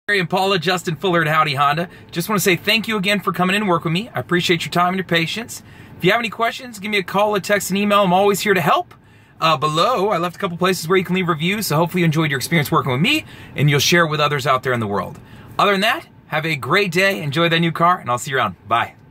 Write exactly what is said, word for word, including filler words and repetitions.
Jerry and Paula, Justin Fuller at Howdy Honda. Just want to say thank you again for coming in and work with me. I appreciate your time and your patience. If you have any questions, give me a call, a text, an email. I'm always here to help. Uh, below, I left a couple places where you can leave reviews, so hopefully you enjoyed your experience working with me, and you'll share it with others out there in the world. Other than that, have a great day, enjoy that new car, and I'll see you around. Bye.